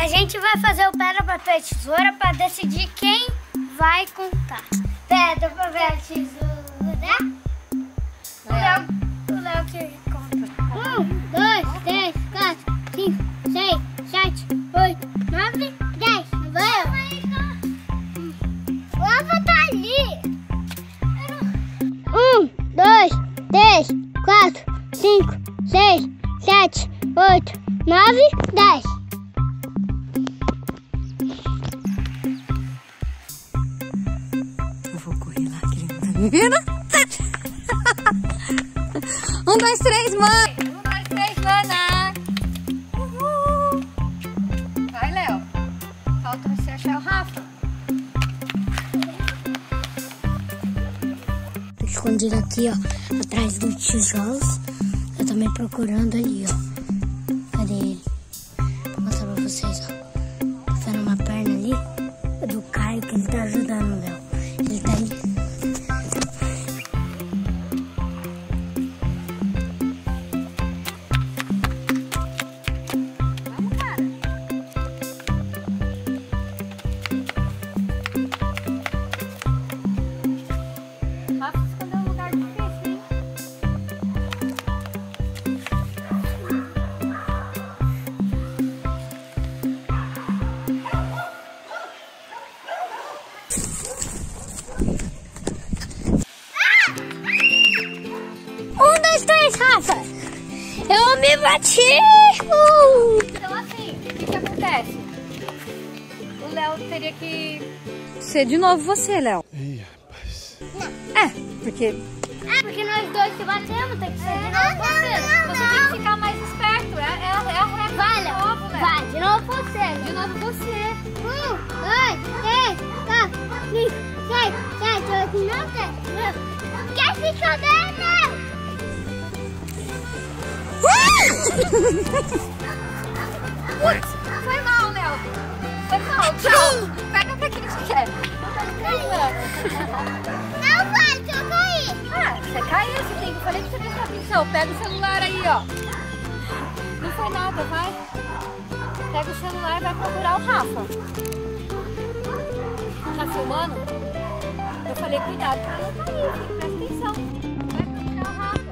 A gente vai fazer o pedra, papel, tesoura para decidir quem vai contar. Pedra, papel, tesoura. O Léo que conta. 1, 2, 3, 4, 5, 6, 7, 8, 9, 10. Não vai eu? O Rafa tá ali. 1, 2, 3, 4, 5, 6, 7, 8, 9, 10. Eu vou correr lá, que ele não tá me vendo. 1, 2, 3, mãe. 1, 2, 3, mana. Uhul. Vai, Léo. Falta você achar o Rafa. Tô escondido aqui, ó, atrás dos tijolos. Eu também procurando ali, ó. Cadê ele? Vou mostrar pra vocês, ó. Tá vendo uma perna ali? É do Caio, que ele tá ajudando o Léo. Ele tá ali. Rafa escondeu um lugar difícil, hein? Um, dois, três, Rafa! Eu me bati! Então assim, o que acontece? O Léo teria que ser de novo você, Léo. Ih, rapaz. É, porque Porque nós dois se batemos, tem que ser de novo você. você tem que ficar mais esperto. É a regra. Vai, de Léo. novo, Léo. Vai, de novo você. De novo você. 1, 2, 3, 4, 5, 6, 7, 8, 9, 10. Quer se esconder, não? Putz, foi mal, Léo. Foi mal. Tchau. Pega pra quem te quer. Não vai, se eu cair. Ah, você caiu, você tem que... Falei que você prestar atenção. Pega o celular aí, ó. Não foi nada, vai. Pega o celular e vai procurar o Rafa. Tá filmando? Eu falei, cuidado pra não cair, presta atenção. Vai procurar o Rafa.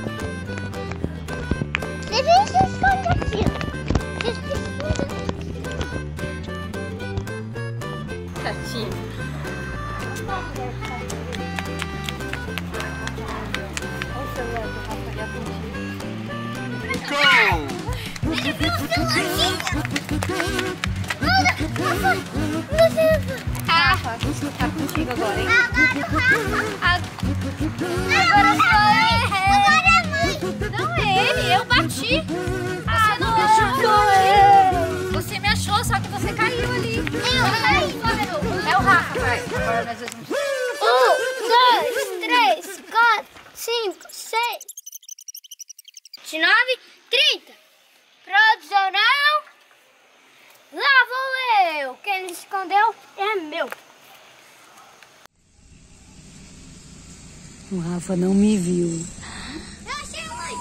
Deixa eu se esconder aqui. Deixa eu se esconder. Tadinho. Olha o celular do Rafa ali apontinho. Ele viu o celularzinho. Rafa, tá contigo agora, hein? Agora sou eu. Agora é a mãe. Não é ele, eu bati. Você não me achou. Você me achou, só que você caiu ali. É o Rafa, vai. Agora nós vamos... 1, 2, 3, 4, 5, 6, 9, 30. Produção. Lá vou eu. Quem ele escondeu é meu. O Rafa não me viu. Eu achei a mãe.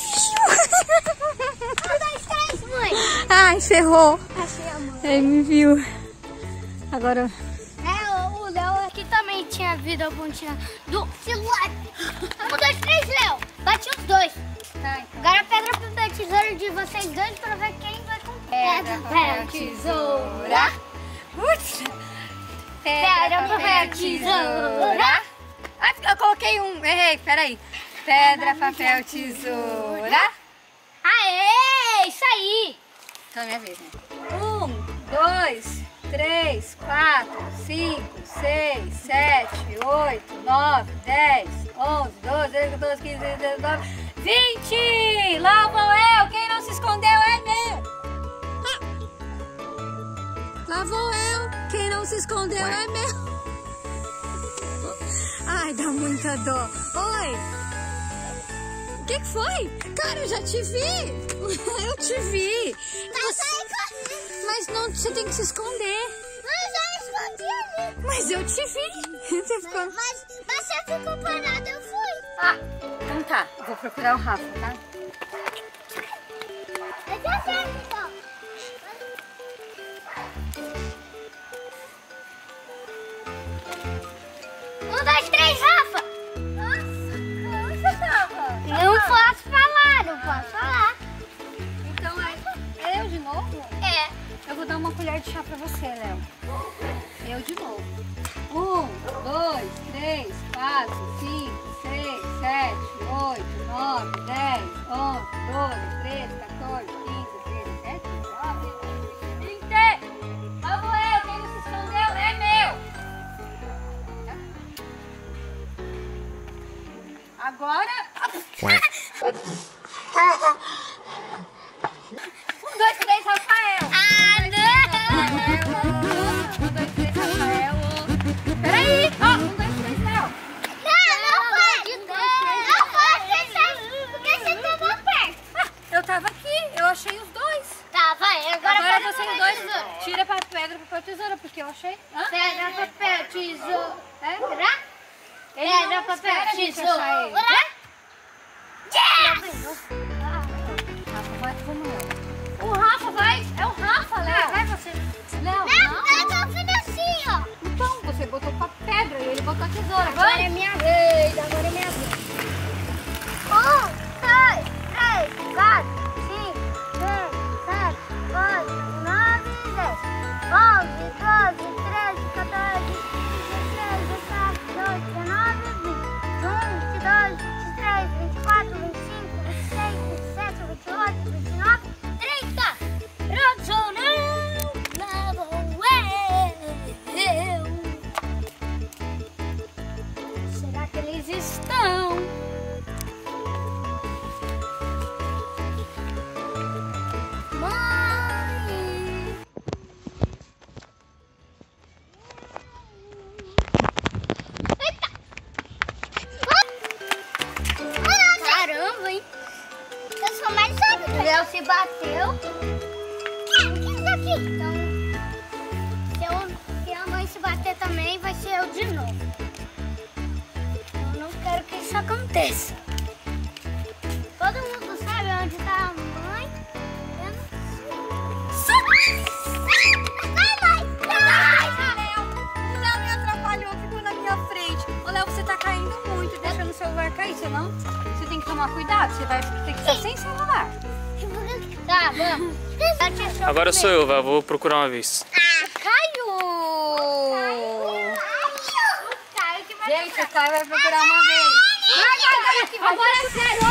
1, 2, 3, mãe. Ai, ferrou. Achei a mãe. Ele me viu. Agora... O Léo aqui também tinha vindo a pontinha do celular. 1, 2, 3, Léo. Bati os dois. Tá, então. Agora pedra, papel, tesoura de vocês dois pra ver quem vai com Pedra, papel, tesoura. Putz. Pedra, papel, tesoura. Ai, eu coloquei um. Errei, peraí. Pedra, papel, tesoura. Aê, isso aí. Então é minha vez, né? 1, 2, 3, 4, 5, 6, 7, 8, 9, 10, 11, 12, 13, 14, 15, 16, 19, 20! Lá vou eu! Quem não se escondeu é meu! Lá vou eu! Quem não se escondeu é meu! Ai, dá muita dó! Oi! O que foi? Cara, eu já te vi! Eu te vi! Mas não, você tem que se esconder! Mas eu escondi ali. Mas eu te vi! Você ficou... Mas você ficou parado, eu fui. Ah, então tá. Eu vou procurar o Rafa, tá? Eu já sei, então. Um, dois, três, Rafa! Nossa, onde você tava? Não posso falar, não posso falar. Então é eu de novo? É. Eu vou dar uma colher de chá pra você, Léo. Eu de novo. 1, 2, 3, 4, 5, 6, 7, 8, 9, 10, 11, 12, 13, 14, 15, 17, 19, 20. Vamos, eu. Quem não se escondeu é meu. Agora... 1, 2, 3, Rafael. Ah, não! 1, 2, 3, Rafael. Peraí. Ó, 1, 2, 3, Léo. Não pode! Não pode! Porque você tava perto. Eu tava aqui, eu achei os dois. Tá, vai. Agora vocês dois tira pra pedra, papel, tesoura, porque eu achei. Hã? Pedra, papel, tesoura. É? Pedra, não papel, espera a gente tesoura. achar ele. Yes! Rafa, vai, vamos lá. O Rafa vai, é o Rafa, Léo. Vai você. Léo, Não, eu tô fazendo assim, ó. Então, você botou com a pedra e ele botou a tesoura. Agora Vai. é minha vez, agora é minha vez. 1, 2, 3, 4, 5, 6, 7, 8, 9, 10, 11, 12, 13, 14, 15, 16, 17, 18, 19, 20, 21, 22, 23, 24, 25, 26, 27, 28, 29, 30. Pronto, não vou eu. Será que eles estão? Mãe! Eita! Caramba, hein? Eu sou mais rápido. O Léo se bateu. O que é isso aqui? Então, se a mãe se bater também, vai ser eu de novo. Eu não quero que isso aconteça. Todo mundo sabe onde tá a mãe? Eu não sei. Vai, mãe! Vai! Léo, o Léo me atrapalhou, ficou na minha frente. Ô, Léo, você tá caindo muito, deixando o celular cair, senão você tem que tomar cuidado, você vai ter que estar sem celular. Tá, vamos. Agora sou eu, vou procurar uma vez. Caiu! Gente, o Caio vai procurar uma vez. Agora é sério,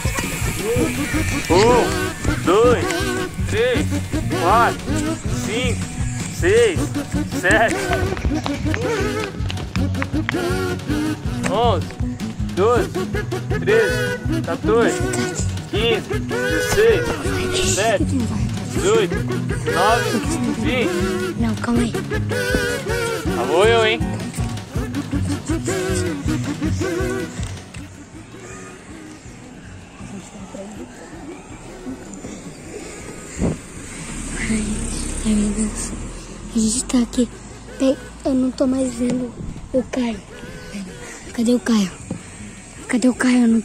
1, 2, 3, 4, 5, 6, 7, 11, 12, 13, 14, 15, 16, 17, 18, 19, 20. Não, calma aí. Lá vou eu, hein? Ai, meu Deus. A gente tá aqui. Eu não tô mais vendo o Caio. Cadê o Caio? Cadê o Caio? Eu não...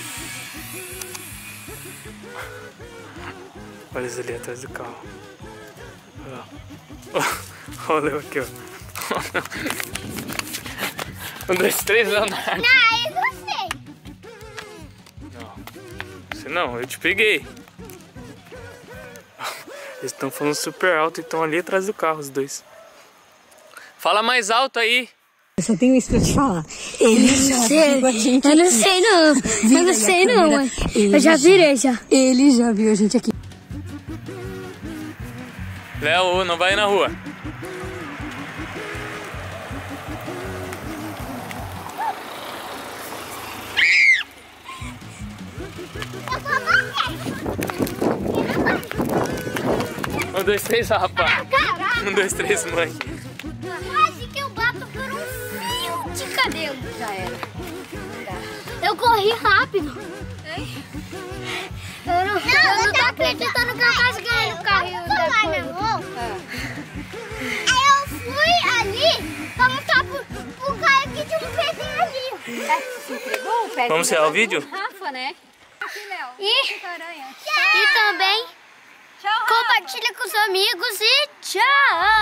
Olha eles ali atrás do carro. Olha o Léo aqui, ó. 1, 2, 3, Leonardo. Não, eu gostei. Não, você não, eu te peguei. Eles estão falando super alto e estão ali atrás do carro, os dois. Fala mais alto aí. Eu só tenho isso pra te falar. Ele já viu a gente Eu não aqui. sei não. Eu não sei não. Mãe. Ele Eu já virei já. Ele já viu a gente aqui. Léo, não vai na rua. Um, dois, três, rapaz. 1, 2, 3, mãe. Quase que eu bato por um fio de cabelo. Já era. Eu corri rápido. Eu não tô acreditando que eu quase ganhei o carrinho da mão. Aí eu fui ali pra mostrar pro cara que tinha um pezinho ali. Se entregou o pé. Vamos encerrar o vídeo? Rafa, né? Aqui, Léo. E Aranha. também Tchau, Rafa. compartilha com os amigos e tchau. Tchau!